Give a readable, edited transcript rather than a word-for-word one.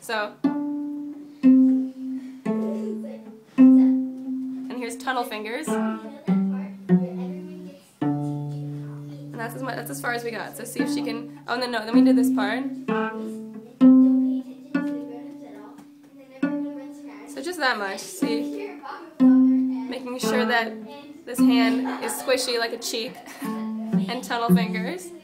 So, and here's tunnel fingers. And that's as far as we got. So see if she can. Oh, and then we did this part. So just that much. See, making sure that this hand is squishy like a cheek, and tunnel fingers.